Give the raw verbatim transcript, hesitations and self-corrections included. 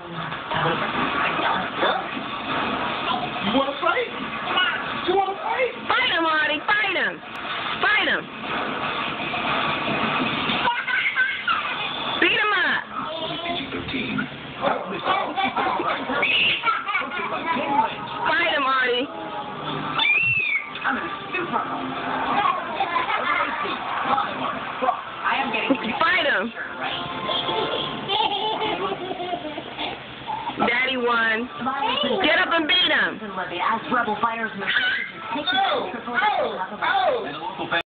You want to fight? You want to fight? Fight him, Audi. Fight him. Fight him. Beat him up. Fight him, Audi. I'm a super. I am getting Fight him. Daddy won. Get up and beat him. As rebel fighters,